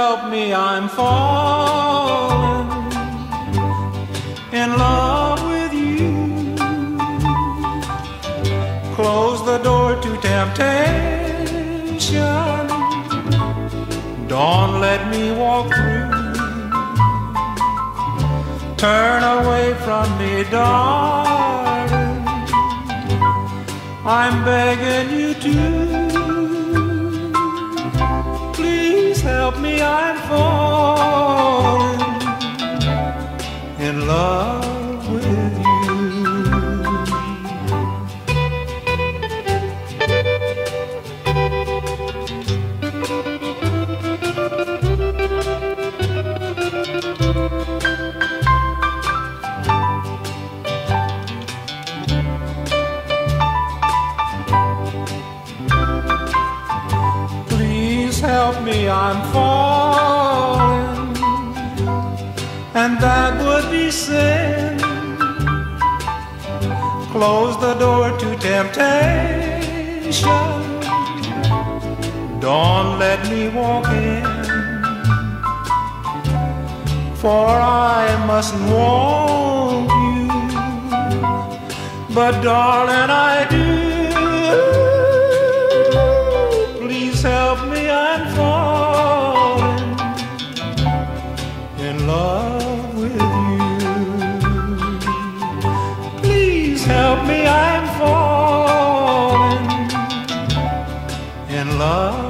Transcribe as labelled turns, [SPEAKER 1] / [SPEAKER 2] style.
[SPEAKER 1] help me, I'm falling in love with you. Close the door to temptation. Don't let me walk through. Turn away from me, darling. I'm begging you to. Please help me, I'm falling in love with you. Help me, I'm falling, and that would be sin. Close the door to temptation. Don't let me walk in, for I mustn't want you, but darling, I do. Please help me, I'm falling in love with you. Please help me, I'm falling in love.